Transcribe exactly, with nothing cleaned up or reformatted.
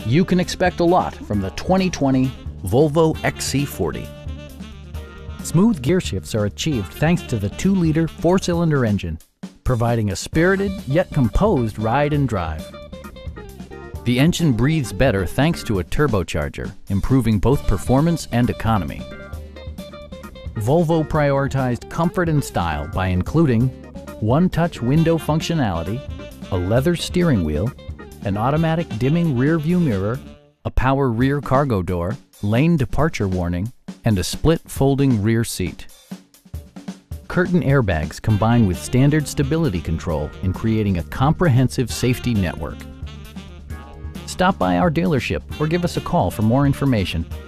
You can expect a lot from the twenty twenty Volvo X C forty. Smooth gear shifts are achieved thanks to the two liter four-cylinder engine, providing a spirited yet composed ride and drive. The engine breathes better thanks to a turbocharger, improving both performance and economy. Volvo prioritized comfort and style by including one-touch window functionality, a leather steering wheel, an automatic dimming rear-view mirror, a power rear cargo door, lane departure warning, and a split folding rear seat. Curtain airbags combine with standard stability control in creating a comprehensive safety network. Stop by our dealership or give us a call for more information.